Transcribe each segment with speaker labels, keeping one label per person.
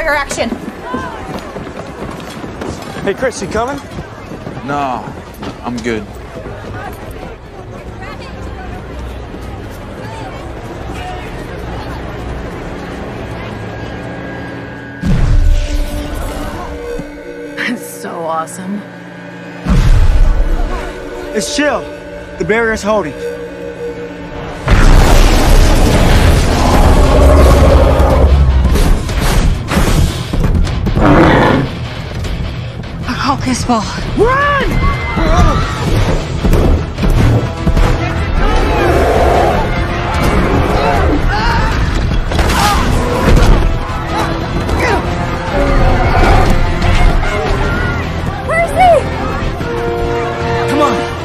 Speaker 1: barrier action.
Speaker 2: Hey, Chris, you coming?
Speaker 3: No, I'm good.
Speaker 1: That's so awesome.
Speaker 2: It's chill. The barrier's holding.
Speaker 1: A Colchis ball.
Speaker 2: Run!
Speaker 1: Percy!
Speaker 2: Come on.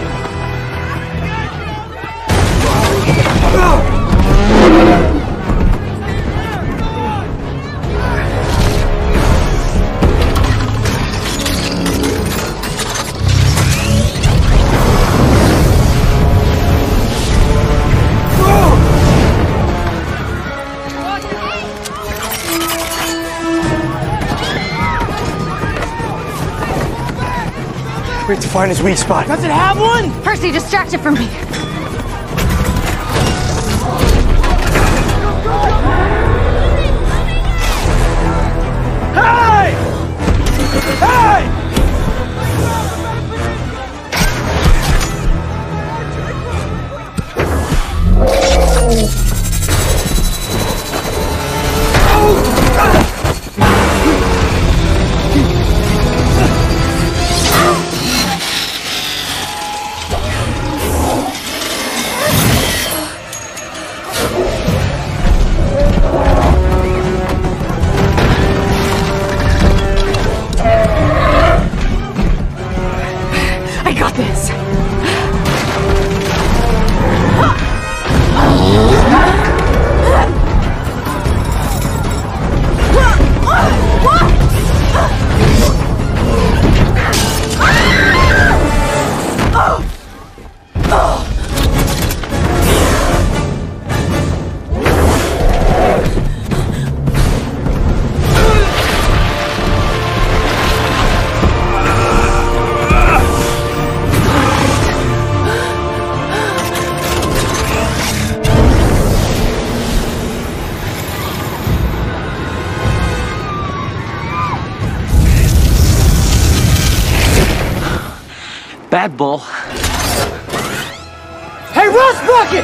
Speaker 2: We have to find his weak spot.
Speaker 4: Does it have one?
Speaker 1: Percy, distract it from me.
Speaker 2: Hey! Hey!
Speaker 1: I got this.
Speaker 4: Bad bull. Hey, Rust Bucket!